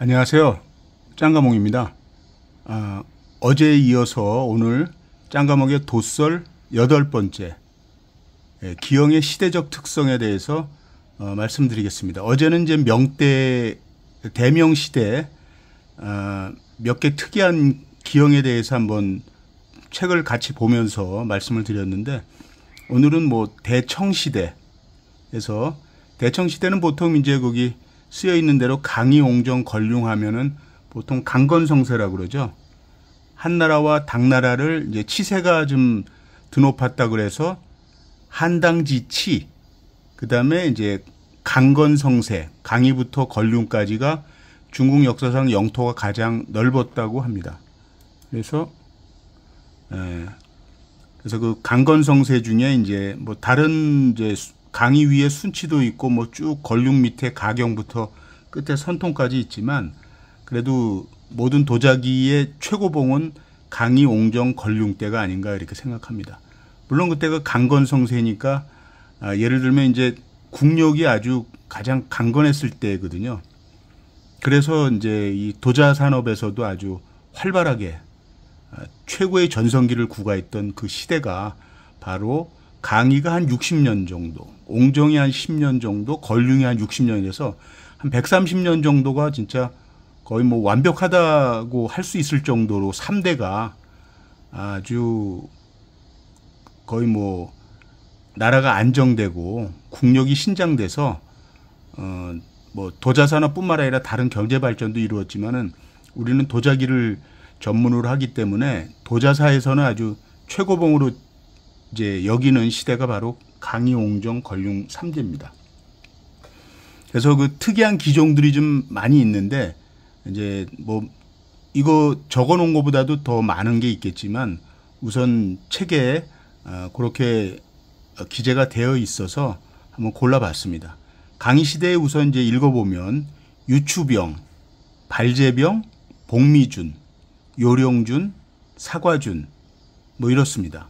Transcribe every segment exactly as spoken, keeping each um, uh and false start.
안녕하세요. 짱가몽입니다. 아, 어제에 이어서 오늘 짱가몽의 도썰 여덟 번째, 예, 기형의 시대적 특성에 대해서 어, 말씀드리겠습니다. 어제는 이제 명대, 대명시대 어, 몇 개 특이한 기형에 대해서 한번 책을 같이 보면서 말씀을 드렸는데, 오늘은 뭐 대청시대에서, 대청시대는 보통 이제 거기 쓰여 있는 대로 강이 옹정 걸륭하면은 보통 강건성세라고 그러죠. 한나라와 당나라를 이제 치세가 좀 드높았다 그래서 한당지치, 그 다음에 이제 강건성세, 강이부터 걸륭까지가 중국 역사상 영토가 가장 넓었다고 합니다. 그래서 에, 그래서 그 강건성세 중에 이제 뭐 다른 이제 강이 위에 순치도 있고 뭐 쭉 걸륭 밑에 가경부터 끝에 선통까지 있지만, 그래도 모든 도자기의 최고봉은 강이 옹정 걸륭 때가 아닌가 이렇게 생각합니다. 물론 그때가 강건성세니까 아, 예를 들면 이제 국력이 아주 가장 강건했을 때거든요. 그래서 이제 이 도자 산업에서도 아주 활발하게 아, 최고의 전성기를 구가했던 그 시대가 바로 강이가 한 육십 년 정도, 옹정이 한 십 년 정도, 걸륭이 한 육십 년에서 한 백삼십 년 정도가 진짜 거의 뭐 완벽하다고 할 수 있을 정도로 삼 대가 아주 거의 뭐 나라가 안정되고 국력이 신장돼서 어 뭐 도자산업뿐만 아니라 다른 경제 발전도 이루었지만은 우리는 도자기를 전문으로 하기 때문에 도자사에서는 아주 최고봉으로 이제 여기는 시대가 바로 강이 옹정 걸륭 삼 대입니다. 그래서 그 특이한 기종들이 좀 많이 있는데, 이제 뭐 이거 적어 놓은 것보다도 더 많은 게 있겠지만 우선 책에 그렇게 기재가 되어 있어서 한번 골라봤습니다. 강희 시대에 우선 이제 읽어보면 유추병, 발제병, 복미준, 요령준, 사과준 뭐 이렇습니다.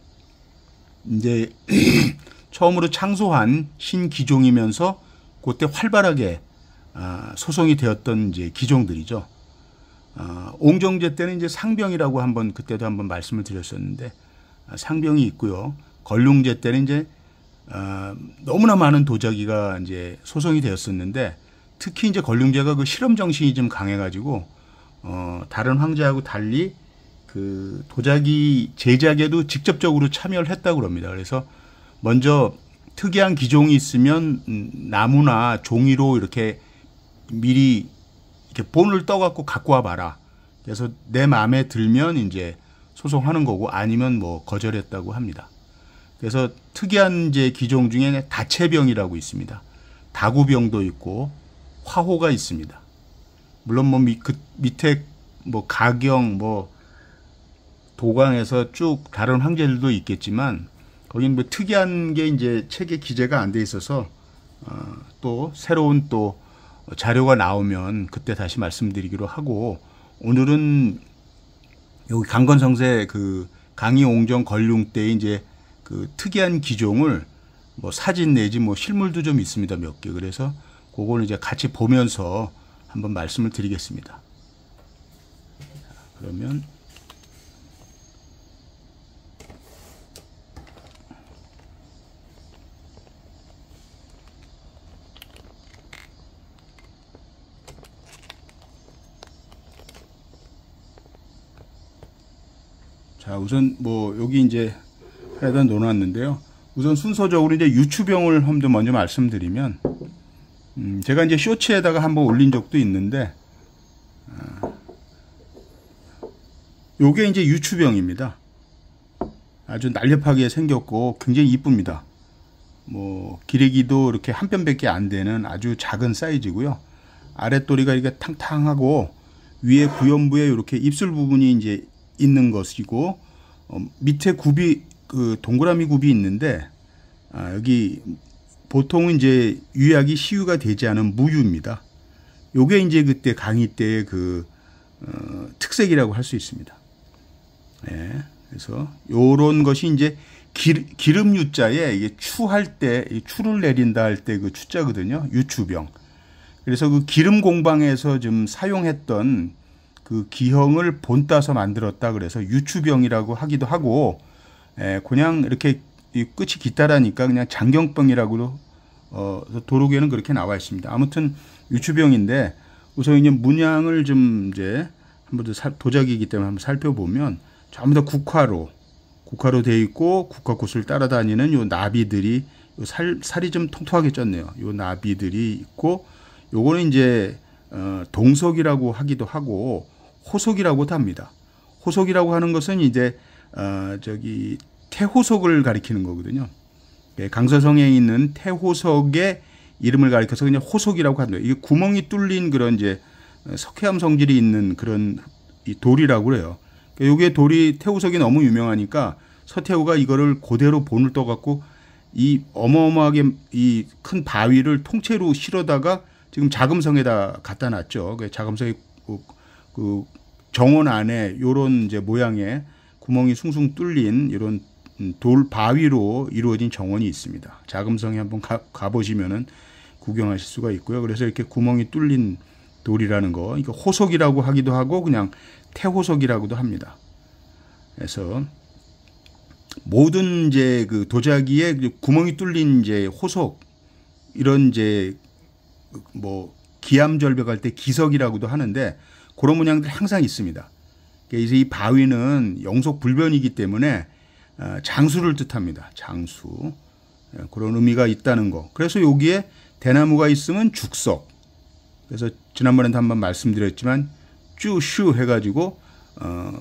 이제 처음으로 창소한 신기종이면서 그때 활발하게 소송이 되었던 이제 기종들이죠. 옹정제 때는 이제 상병이라고 한번 그때도 한번 말씀을 드렸었는데, 상병이 있고요. 걸륭제 때는 이제 너무나 많은 도자기가 이제 소송이 되었었는데, 특히 이제 걸륭제가 그 실험 정신이 좀 강해가지고 어 다른 황제하고 달리 그 도자기 제작에도 직접적으로 참여를 했다고 합니다. 그래서 먼저 특이한 기종이 있으면 나무나 종이로 이렇게 미리 이렇게 본을 떠갖고 갖고 와봐라. 그래서 내 마음에 들면 이제 소송하는 거고, 아니면 뭐 거절했다고 합니다. 그래서 특이한 이제 기종 중에 다채병이라고 있습니다. 다구병도 있고 화호가 있습니다. 물론 뭐 미, 그 밑에 뭐 가경 뭐 도강에서 쭉 다른 황제들도 있겠지만, 거긴 뭐 특이한 게 이제 책에 기재가 안 돼 있어서 어, 또 새로운 또 자료가 나오면 그때 다시 말씀드리기로 하고, 오늘은 여기 강건성세 그 강이 옹정 걸륭 때 이제 그 특이한 기종을 뭐 사진 내지 뭐 실물도 좀 있습니다, 몇 개. 그래서 그걸 이제 같이 보면서 한번 말씀을 드리겠습니다. 그러면 자, 우선 뭐 여기 이제 하여간 놓아놨는데요. 우선 순서적으로 이제 유추병을 한번 먼저 말씀드리면, 음 제가 이제 쇼츠에다가 한번 올린 적도 있는데, 아, 요게 이제 유추병입니다. 아주 날렵하게 생겼고 굉장히 이쁩니다. 뭐 기레기도 이렇게 한 뼘밖에 안 되는 아주 작은 사이즈고요. 아랫도리가 이렇게 탕탕하고 위에 구연부에 이렇게 입술 부분이 이제 있는 것이고, 어, 밑에 굽이 그 동그라미 굽이 있는데, 아, 여기 보통은 이제 유약이 시유가 되지 않은 무유입니다. 요게 이제 그때 강의 때의 그 어, 특색이라고 할 수 있습니다. 네, 그래서 요런 것이 이제 기, 기름 유자에 이게 추할 때, 추를 내린다 할 때 그 추자거든요. 유추병. 그래서 그 기름 공방에서 좀 사용했던 그 기형을 본따서 만들었다 그래서 유추병이라고 하기도 하고, 에, 그냥 이렇게 이 끝이 길다라니까 그냥 장경병이라고 어, 도록에는 그렇게 나와 있습니다. 아무튼 유추병인데 우선 이제 문양을 좀 이제 한번 더 살, 도자기이기 때문에 한번 살펴보면 전부 다 국화로 국화로 되어 있고 국화꽃을 따라다니는 요 나비들이 요 살, 살이 좀 통통하게 쪘네요. 요 나비들이 있고 요거는 이제 어, 동석이라고 하기도 하고 호석이라고도 합니다. 호석이라고 하는 것은 이제 어, 저기 태호석을 가리키는 거거든요. 강서성에 있는 태호석의 이름을 가리켜서 그냥 호석이라고 합니다. 이게 구멍이 뚫린 그런 이제 석회암 성질이 있는 그런 이 돌이라고 그래요. 요게 돌이 태호석이 너무 유명하니까 서태후가 이거를 그대로 본을 떠갖고 이 어마어마하게 이 큰 바위를 통째로 실어다가 지금 자금성에다 갖다 놨죠. 자금성의 그, 그 정원 안에 요런 이제 모양의 구멍이 숭숭 뚫린 이런 돌 바위로 이루어진 정원이 있습니다. 자금성에 한번 가, 가보시면은 구경하실 수가 있고요. 그래서 이렇게 구멍이 뚫린 돌이라는 거, 이거 호석이라고 하기도 하고 그냥 태호석이라고도 합니다. 그래서 모든 이제 그 도자기에 구멍이 뚫린 이제 호석 이런 이제 뭐 기암절벽할 때 기석이라고도 하는데 그런 문양들이 항상 있습니다. 그래서 이 바위는 영속불변이기 때문에 장수를 뜻합니다. 장수. 그런 의미가 있다는 거. 그래서 여기에 대나무가 있으면 죽석. 그래서 지난번에도 한번 말씀드렸지만 쭈슈 해가지고 어,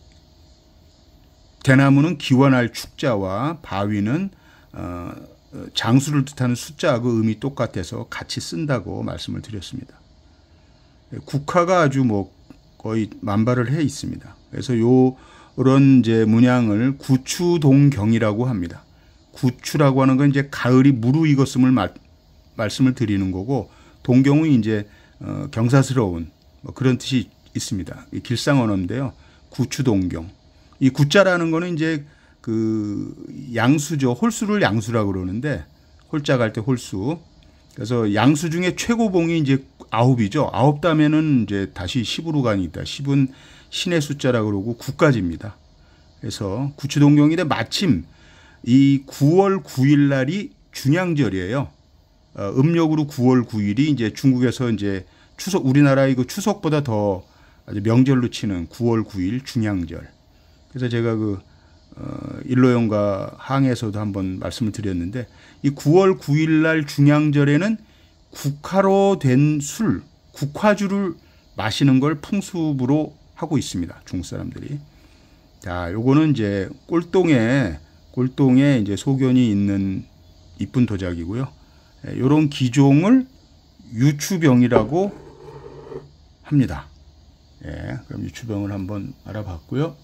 대나무는 기원할 축자와 바위는 어, 장수를 뜻하는 숫자하고 의미 똑같아서 같이 쓴다고 말씀을 드렸습니다. 국화가 아주 뭐 거의 만발을 해 있습니다. 그래서 요 그런 이제 문양을 구추동경이라고 합니다. 구추라고 하는 건 이제 가을이 무르익었음을 말, 말씀을 드리는 거고, 동경은 이제 어, 경사스러운 뭐 그런 뜻이 있습니다. 길상 언어인데요. 구추동경. 이 구자라는 거는 이제 그 양수죠. 홀수를 양수라고 그러는데 홀자 갈 때 홀수. 그래서 양수 중에 최고봉이 이제 아홉이죠. 아홉 다음에는 이제 다시 십으로 가니까 십은 신의 숫자라고 그러고 구까지입니다. 그래서 구추동경인데 마침 이 구월 구일 날이 중양절이에요. 어, 음력으로 구월 구일이 이제 중국에서 이제 추석, 우리나라 이거 추석보다 더 아주 명절로 치는 구월 구일 중양절. 그래서 제가 그 어, 일로영과 항에서도 한번 말씀을 드렸는데 이 구월 구일 날 중양절에는 국화로 된 술, 국화주를 마시는 걸 풍습으로 하고 있습니다. 중국 사람들이. 자, 요거는 이제 꼴동에 꼴동에 이제 소견이 있는 이쁜 도자기고요. 요런 기종을 유추병이라고 합니다. 예, 그럼 유추병을 한번 알아봤고요.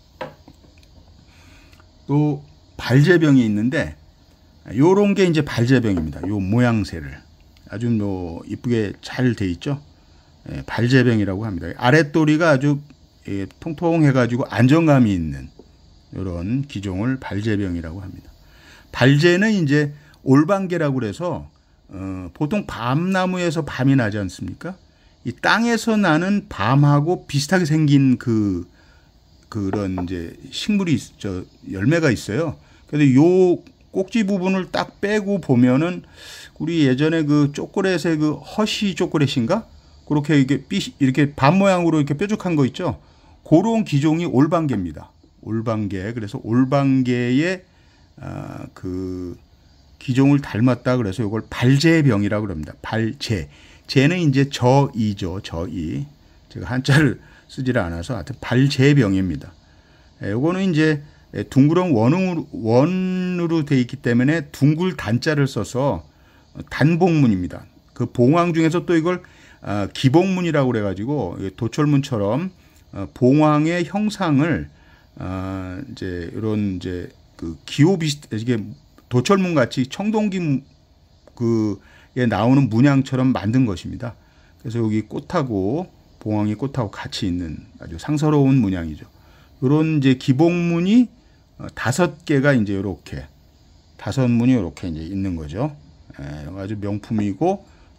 또 발제병이 있는데 요런 게 이제 발제병입니다. 요 모양새를 아주 뭐 이쁘게 잘 돼 있죠. 예, 발제병이라고 합니다. 아랫도리가 아주 예, 통통해가지고 안정감이 있는 이런 기종을 발제병이라고 합니다. 발제는 이제 올방개라고 그래서 어, 보통 밤나무에서 밤이 나지 않습니까? 이 땅에서 나는 밤하고 비슷하게 생긴 그 그런 이제 식물이 있, 저 열매가 있어요. 그래서 요 꼭지 부분을 딱 빼고 보면은 우리 예전에 그 초콜릿의 그 허쉬 초콜릿인가? 그렇게 이렇게 삐 이렇게 반 모양으로 이렇게 뾰족한 거 있죠. 그런 기종이 올방개입니다. 올방개. 그래서 올방개의 아, 그 기종을 닮았다 그래서 이걸 발제병이라고 그럽니다. 발제. 제는 이제 저이죠. 저이. 제가 한자를 쓰지를 않아서 하여튼 발제병입니다. 이거는 이제 둥그런 원으로, 원으로 되어 있기 때문에 둥글 단자를 써서 단봉문입니다. 그 봉황 중에서 또 이걸 기봉문이라고 그래가지고 도철문처럼 봉황의 형상을 이제 이런 이제 그 기호 비슷 이게 도철문 같이 청동기 그에 나오는 문양처럼 만든 것입니다. 그래서 여기 꽃하고 봉황이 꽃하고 같이 있는 아주 상서로운 문양이죠. 이런 이제 기봉문이 다섯 개가 이제 이렇게 다섯 문이 이렇게 이제 있는 거죠. 예, 아주 명품이고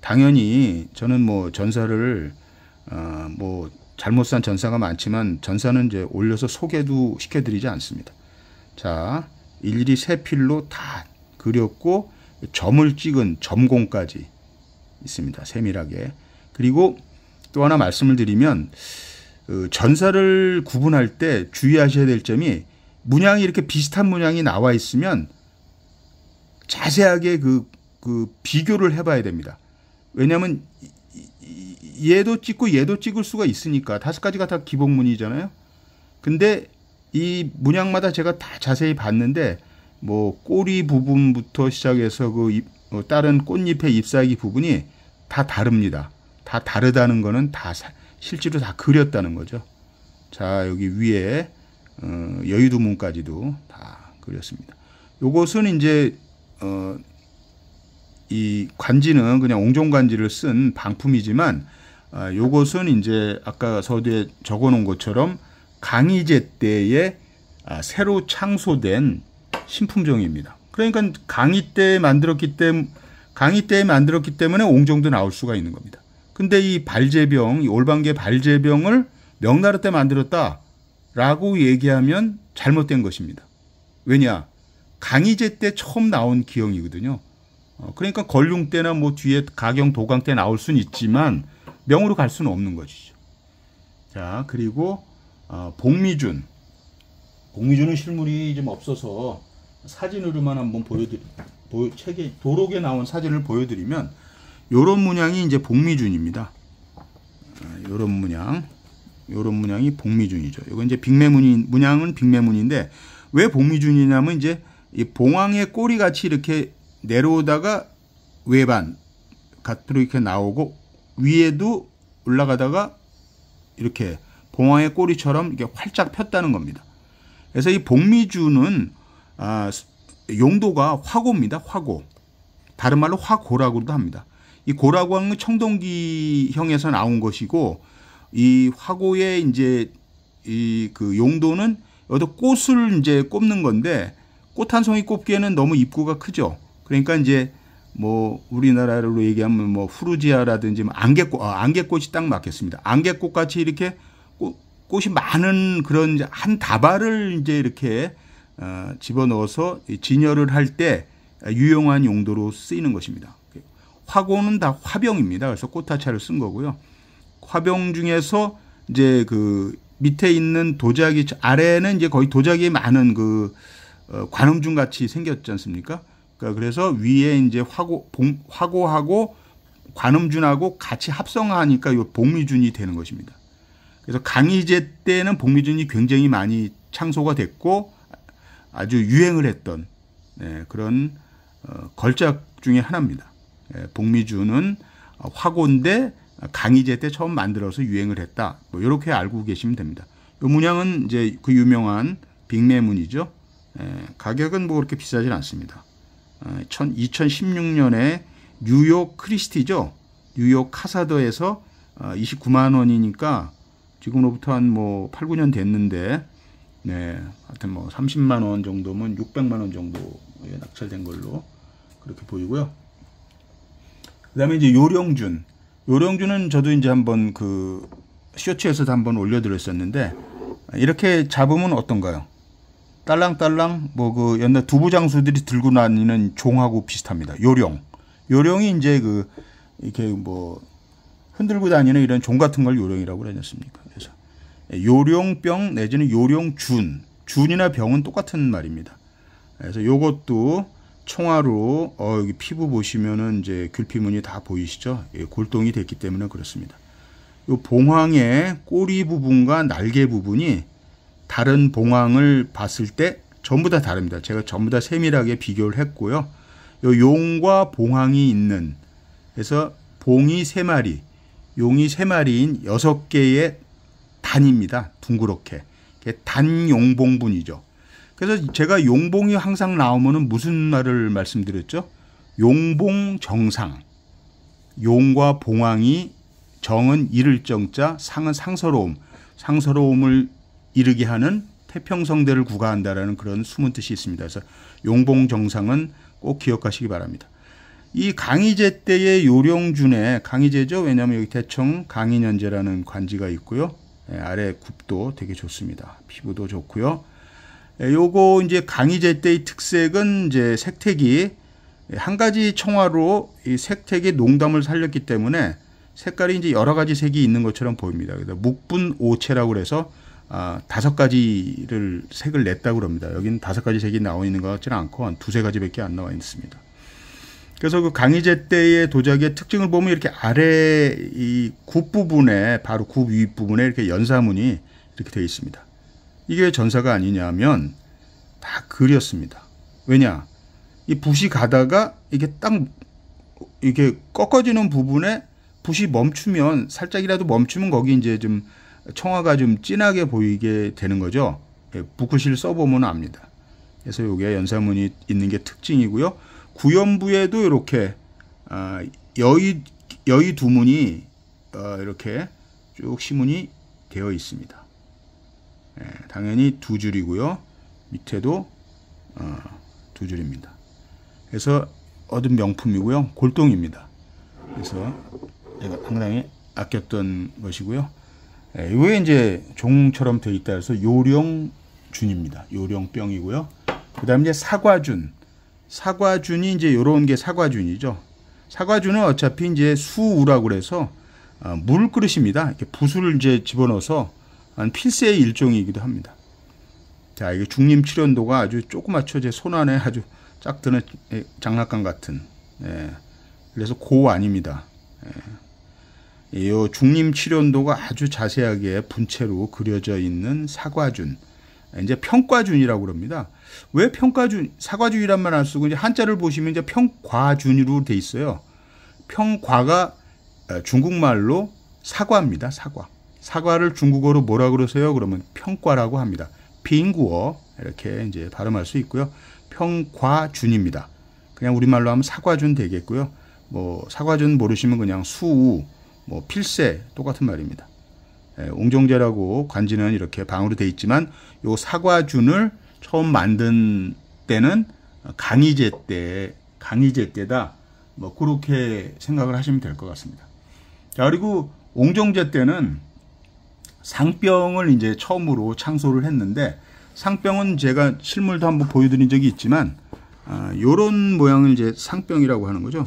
당연히 저는 뭐 전사를 어, 뭐 잘못 산 전사가 많지만 전사는 이제 올려서 소개도 시켜드리지 않습니다. 자, 일일이 세 필로 다 그렸고 점을 찍은 점공까지 있습니다. 세밀하게. 그리고 또 하나 말씀을 드리면 그 전사를 구분할 때 주의하셔야 될 점이 문양이 이렇게 비슷한 문양이 나와 있으면 자세하게 그, 그 비교를 해봐야 됩니다. 왜냐하면 얘도 찍고 얘도 찍을 수가 있으니까 다섯 가지가 다 기본문이잖아요. 근데 이 문양마다 제가 다 자세히 봤는데 뭐 꼬리 부분부터 시작해서 그 잎, 어, 다른 꽃잎의 잎사귀 부분이 다 다릅니다. 다 다르다는 거는 다 사, 실제로 다 그렸다는 거죠. 자, 여기 위에 어, 여의도문까지도 다 그렸습니다. 요것은 이제 어, 이 관지는 그냥 옹종관지를 쓴 방품이지만 아, 요것은 이제 아까 서두에 적어 놓은 것처럼 강희제 때에 아, 새로 창소된 신품종입니다. 그러니까 강희 때 만들었기 때문에 강희 때에 만들었기 때문에 옹종도 나올 수가 있는 겁니다. 근데 이 발제병, 이 올방계 발제병을 명나라 때 만들었다라고 얘기하면 잘못된 것입니다. 왜냐? 강희제 때 처음 나온 기형이거든요. 어, 그러니까 걸륭 때나 뭐 뒤에 가경, 도강 때 나올 수는 있지만 명으로 갈 수는 없는 것이죠. 자, 그리고 어, 복미준. 복미준은 실물이 좀 없어서 사진으로만 한번 보여드리, 보여, 책에 도록에 나온 사진을 보여드리면 요런 문양이 이제 복미준입니다. 요런 문양, 요런 문양이 복미준이죠. 이건 이제 빅매문이 문양은 빅매문인데 왜 복미준이냐면 이제 이 봉황의 꼬리 같이 이렇게 내려오다가 외반 갓으로 이렇게 나오고 위에도 올라가다가 이렇게 봉황의 꼬리처럼 이렇게 활짝 폈다는 겁니다. 그래서 이 복미준은 아, 용도가 화고입니다. 화고. 다른 말로 화고라고도 합니다. 이 고라고 하는 청동기형에서 나온 것이고 이 화고의 이제 이 그 용도는 여기다 꽃을 이제 꼽는 건데 꽃 한 송이 꼽기에는 너무 입구가 크죠. 그러니까 이제 뭐 우리나라로 얘기하면 뭐 후르지아라든지 안개꽃, 아, 안개꽃이 딱 맞겠습니다. 안개꽃 같이 이렇게 꽃, 꽃이 많은 그런 한 다발을 이제 이렇게 어, 집어넣어서 진열을 할 때 유용한 용도로 쓰이는 것입니다. 화고는 다 화병입니다. 그래서 꽃화차를 쓴 거고요. 화병 중에서 이제 그 밑에 있는 도자기 아래는 이제 거의 도자기에 많은 그 어, 관음준 같이 생겼지 않습니까? 그러니까 그래서 위에 이제 화고 봉, 화고하고 관음준하고 같이 합성하니까 이 복미준이 되는 것입니다. 그래서 강희제 때는 복미준이 굉장히 많이 창소가 됐고 아주 유행을 했던 네, 그런 어, 걸작 중에 하나입니다. 예, 복미준은 화고인데 강희제 때 처음 만들어서 유행을 했다. 뭐 이렇게 알고 계시면 됩니다. 이 문양은 이제 그 유명한 빅매문이죠. 예, 가격은 뭐 그렇게 비싸진 않습니다. 어, 이천십육 년에 뉴욕 크리스티죠. 뉴욕 카사더에서 어, 이십구만 원이니까 지금으로부터 한 뭐 팔, 구 년 됐는데 네, 하여튼 뭐 삼십만 원 정도면 육백만 원 정도에 낙찰된 걸로 그렇게 보이고요. 그 다음에 이제 요령준. 요령준은 저도 이제 한번 그 쇼츠에서도 한번 올려드렸었는데 이렇게 잡으면 어떤가요? 딸랑딸랑 뭐 그 옛날 두부장수들이 들고 다니는 종하고 비슷합니다. 요령. 요령이 이제 그 이렇게 뭐 흔들고 다니는 이런 종 같은 걸 요령이라고 그러지 않습니까? 그래서 요령병 내지는 요령준. 준이나 병은 똑같은 말입니다. 그래서 요것도 총화로 어 여기 피부 보시면은 이제 글피문이 다 보이시죠? 예, 골동이 됐기 때문에 그렇습니다. 요 봉황의 꼬리 부분과 날개 부분이 다른 봉황을 봤을 때 전부 다 다릅니다. 제가 전부 다 세밀하게 비교를 했고요. 요 용과 봉황이 있는 그래서 봉이 세 마리, 용이 세 마리인 여섯 개의 단입니다. 둥그렇게 단용봉분이죠. 그래서 제가 용봉이 항상 나오면은 무슨 말을 말씀드렸죠? 용봉정상. 용과 봉황이 정은 이를 정자, 상은 상서로움. 상서로움을 이르게 하는 태평성대를 구가한다라는 그런 숨은 뜻이 있습니다. 그래서 용봉정상은 꼭 기억하시기 바랍니다. 이 강희제 때의 요령준에 강희제죠. 왜냐하면 여기 대청 강인현제라는 관지가 있고요. 예, 아래 굽도 되게 좋습니다. 피부도 좋고요. 예, 요거 이제 강희제 때의 특색은 이제 색택이 한 가지 청화로 이 색택의 농담을 살렸기 때문에 색깔이 이제 여러 가지 색이 있는 것처럼 보입니다. 그래서 묵분 오체라고 해서 아, 다섯 가지를 색을 냈다고 합니다. 여기는 다섯 가지 색이 나와 있는 것 같지는 않고 한 두세 가지밖에 안 나와 있습니다. 그래서 그 강희제 때의 도자기의 특징을 보면 이렇게 아래 이 굽 부분에 바로 굽 윗 부분에 이렇게 연사문이 이렇게 되어 있습니다. 이게 왜 전사가 아니냐면 다 그렸습니다. 왜냐? 이 붓이 가다가 이게 딱 이렇게 꺾어지는 부분에 붓이 멈추면 살짝이라도 멈추면 거기 이제 좀 청화가 좀 진하게 보이게 되는 거죠. 붓글씨를 써보면 압니다. 그래서 이게 연사문이 있는 게 특징이고요. 구연부에도 이렇게 여의 여의 두문이 이렇게 쭉 시문이 되어 있습니다. 당연히 두 줄이고요. 밑에도 두 줄입니다. 그래서 얻은 명품이고요. 골동입니다. 그래서 제가 상당히 아꼈던 것이고요. 이거에 이제 종처럼 되어 있다 해서 요령준입니다. 요령병이고요. 그 다음에 이제 사과준. 사과준이 이제 요런 게 사과준이죠. 사과준은 어차피 이제 수우라고 그래서 물그릇입니다. 이렇게 붓을 이제 집어넣어서 한 필세의 일종이기도 합니다. 자, 이게 중림칠연도가 아주 조그맣죠. 제 손 안에 아주 짝 드는 장난감 같은. 예. 그래서 고 아닙니다. 예. 이 중림칠연도가 아주 자세하게 분체로 그려져 있는 사과준. 이제 평과준이라고 그럽니다. 왜 평과준, 사과준이란 말 안 쓰고 이제 한자를 보시면 이제 평과준으로 돼 있어요. 평과가 중국말로 사과입니다. 사과. 사과를 중국어로 뭐라 그러세요? 그러면 평과라고 합니다. 빙구어 이렇게 이제 발음할 수 있고요. 평과준입니다. 그냥 우리말로 하면 사과준 되겠고요. 뭐 사과준 모르시면 그냥 수우, 뭐 필세 똑같은 말입니다. 예, 옹정제라고 관지는 이렇게 방으로 되어 있지만 요 사과준을 처음 만든 때는 강희제 때, 강희제 때다. 뭐 그렇게 생각을 하시면 될 것 같습니다. 자, 그리고 옹정제 때는 상병을 이제 처음으로 창소를 했는데 상병은 제가 실물도 한번 보여드린 적이 있지만 아, 요런 모양을 이제 상병이라고 하는 거죠.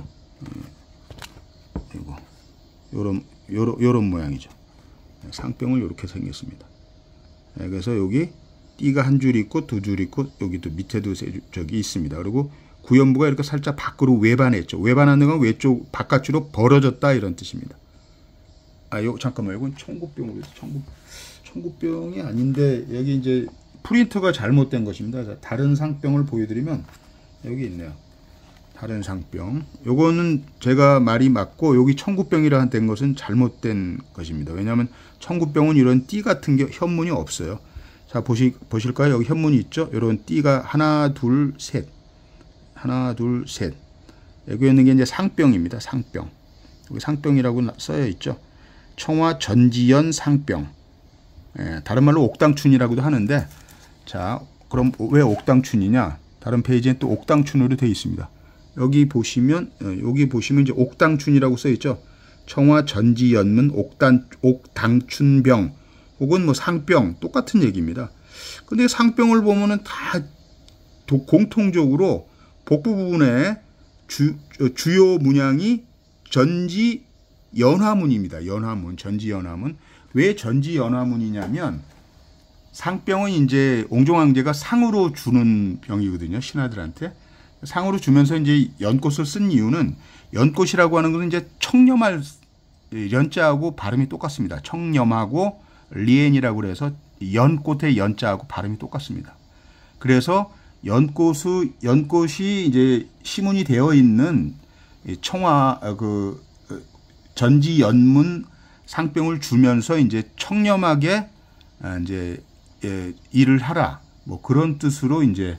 이거 요런 요런 요런 모양이죠. 상병을 이렇게 생겼습니다. 네, 그래서 여기 띠가 한 줄 있고 두 줄 있고 여기도 밑에도 저기 있습니다. 그리고 구연부가 이렇게 살짝 밖으로 외반했죠. 외반하는 건 외쪽 바깥으로 벌어졌다 이런 뜻입니다. 아, 요 잠깐만, 이건 청구병으로 해서 청구 청구병이 아닌데 여기 이제 프린터가 잘못된 것입니다. 그래서 다른 상병을 보여드리면 여기 있네요. 다른 상병. 요거는 제가 말이 맞고 여기 청구병이라 된 것은 잘못된 것입니다. 왜냐하면 청구병은 이런 띠 같은 게 현문이 없어요. 자, 보시, 보실까요? 여기 현문이 있죠? 이런 띠가 하나, 둘, 셋. 하나, 둘, 셋. 여기 있는 게 이제 상병입니다. 상병. 여기 상병이라고 써여 있죠. 청화 전지연 상병. 예, 다른 말로 옥당춘이라고도 하는데, 자, 그럼 왜 옥당춘이냐? 다른 페이지엔 또 옥당춘으로 되어 있습니다. 여기 보시면, 여기 보시면 이제 옥당춘이라고 써 있죠. 청화 전지연문 옥단, 옥당춘병. 혹은 뭐 상병, 똑같은 얘기입니다. 근데 상병을 보면은 다 도, 공통적으로 복부 부분에 주, 주요 문양이 전지 연화문입니다. 연화문, 전지 연화문. 왜 전지 연화문이냐면 상병은 이제 옹종황제가 상으로 주는 병이거든요. 신하들한테. 상으로 주면서 이제 연꽃을 쓴 이유는 연꽃이라고 하는 것은 이제 청렴할 연자하고 발음이 똑같습니다. 청렴하고 리엔이라고 그래서 연꽃의 연자하고 발음이 똑같습니다. 그래서 연꽃의 연꽃이 이제 시문이 되어 있는 청화 그 전지 연문 상병을 주면서 이제 청렴하게 이제 일을 하라 뭐 그런 뜻으로 이제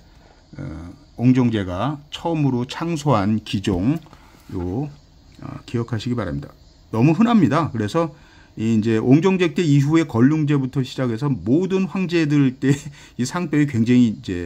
옹정제가 처음으로 창소한 기종 요 기억하시기 바랍니다. 너무 흔합니다. 그래서 이제 옹정제 때 이후에 걸륭제부터 시작해서 모든 황제들 때 이 상병이 굉장히 이제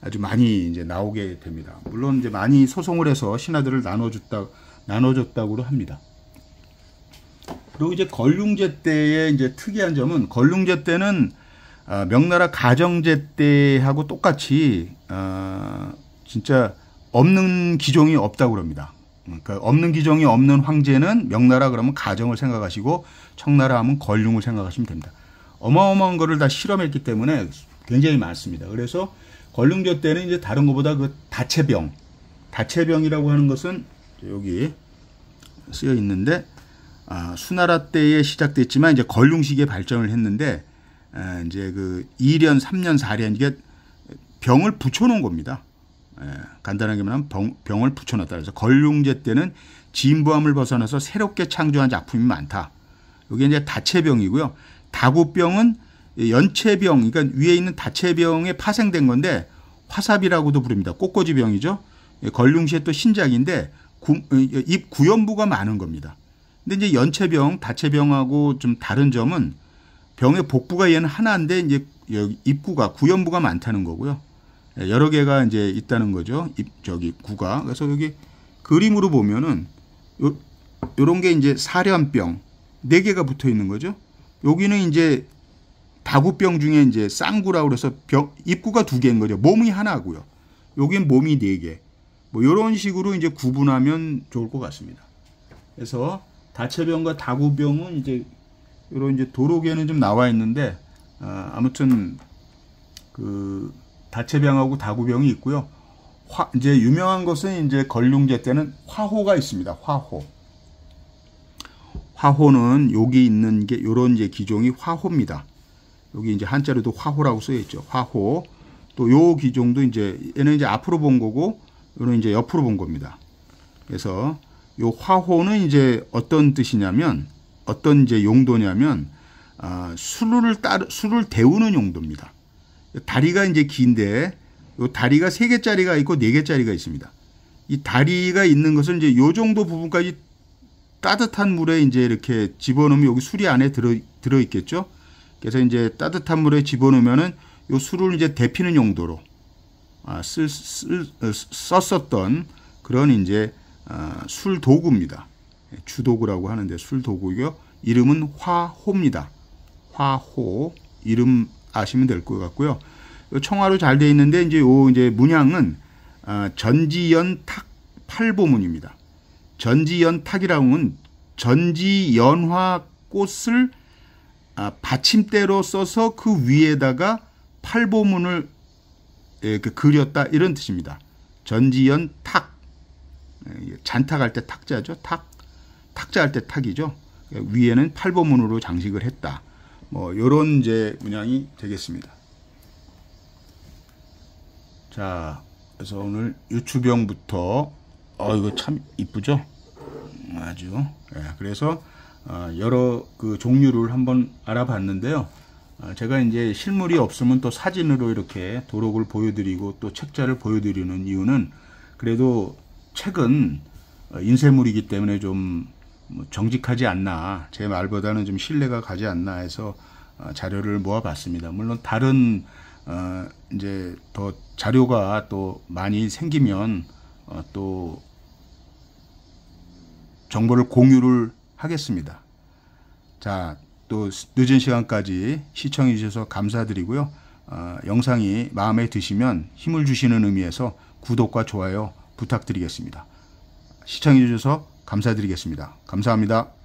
아주 많이 이제 나오게 됩니다. 물론 이제 많이 소송을 해서 신하들을 나눠줬다 나눠줬다고 합니다. 그리고 이제 걸륭제 때의 이제 특이한 점은 걸륭제 때는 어, 명나라 가정제 때하고 똑같이 어, 진짜 없는 기종이 없다고 그럽니다. 그러니까 없는 기종이 없는 황제는 명나라 그러면 가정을 생각하시고 청나라 하면 걸륭을 생각하시면 됩니다. 어마어마한 거를 다 실험했기 때문에 굉장히 많습니다. 그래서 걸륭제 때는 이제 다른 것보다 그 다체병, 다체병이라고 하는 것은 여기 쓰여 있는데 아, 수나라 때에 시작됐지만 이제 걸륭식의 발전을 했는데 아, 이제 그 이 년, 삼 년, 사 년 이게 병을 붙여놓은 겁니다. 예, 간단하게 말하면 병, 병을 붙여놨다. 그래서 걸륭제 때는 진부함을 벗어나서 새롭게 창조한 작품이 많다. 이게 이제 다체병이고요. 다구병은 연체병, 그러니까 위에 있는 다체병에 파생된 건데 화삽이라고도 부릅니다. 꽃꽂이병이죠. 걸륭시의 또 신작인데 구, 입 구연부가 많은 겁니다. 근데 이제 연체병, 다체병하고 좀 다른 점은 병의 복부가 얘는 하나인데 이제 여기 입구가 구연부가 많다는 거고요. 여러 개가 이제 있다는 거죠. 입 저기 구가. 그래서 여기 그림으로 보면은 요 요런 게 이제 사련병 네 개가 붙어 있는 거죠. 여기는 이제 다구병 중에 이제 쌍구라고 그래서 병 입구가 두 개인 거죠. 몸이 하나고요. 여기는 몸이 네 개. 뭐 이런 식으로 이제 구분하면 좋을 것 같습니다. 그래서 다체병과 다구병은 이제 이런 이제 도록에는 좀 나와 있는데 어, 아무튼 그 다체병하고 다구병이 있고요. 화, 이제 유명한 것은 이제 걸륭제 때는 화호가 있습니다. 화호. 화호는 여기 있는 게 요런 이제 기종이 화호입니다. 여기 이제 한자로도 화호라고 쓰여 있죠. 화호. 또 요 기종도 이제 얘는 이제 앞으로 본 거고 요는 이제 옆으로 본 겁니다. 그래서 요 화호는 이제 어떤 뜻이냐면 어떤 이제 용도냐면 아, 술을 따르 술을 데우는 용도입니다. 다리가 이제 긴데 요 다리가 세 개짜리가 있고 네 개짜리가 있습니다. 이 다리가 있는 것은 이제 요 정도 부분까지 따뜻한 물에 이제 이렇게 집어넣으면 여기 술이 안에 들어 들어 있겠죠. 그래서 이제 따뜻한 물에 집어넣으면은 요 술을 이제 데피는 용도로 아, 쓸, 쓸, 썼었던 그런 이제 아, 술 도구입니다. 주도구라고 하는데 술 도구요. 이름은 화호입니다. 화호 이름 아시면 될 것 같고요. 청화로 잘 되어 있는데 이제 요 이제 문양은 아, 전지연탁 팔보문입니다. 전지연탁이라고 하면 전지연화 꽃을 아, 받침대로 써서 그 위에다가 팔보문을 예, 그 그렸다 이런 뜻입니다. 전지연탁 예, 잔탁할 때 탁자죠. 탁 탁자할 때 탁이죠. 위에는 팔보문으로 장식을 했다. 뭐 요런 이제 문양이 되겠습니다. 자, 그래서 오늘 유추병부터 어 이거 참 이쁘죠? 아주. 예, 그래서 어, 여러 그 종류를 한번 알아봤는데요. 어, 제가 이제 실물이 없으면 또 사진으로 이렇게 도록을 보여드리고 또 책자를 보여드리는 이유는 그래도 책은 인쇄물이기 때문에 좀 정직하지 않나, 제 말보다는 좀 신뢰가 가지 않나 해서 자료를 모아봤습니다. 물론 다른 어 이제 더 자료가 또 많이 생기면 어 또 정보를 공유를 하겠습니다. 자, 또 늦은 시간까지 시청해 주셔서 감사드리고요. 어, 영상이 마음에 드시면 힘을 주시는 의미에서 구독과 좋아요 부탁드리겠습니다. 시청해 주셔서 감사드리겠습니다. 감사합니다.